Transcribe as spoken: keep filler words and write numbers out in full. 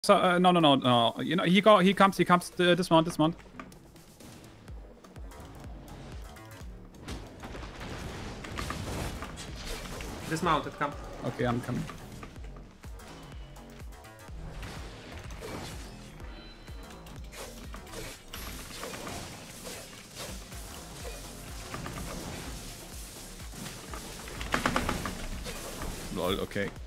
So, uh, no, no, no, no. You know, he go, he comes, he comes. Uh, dismount, dismount. Dismounted, come. Okay, I'm coming. Lol, okay.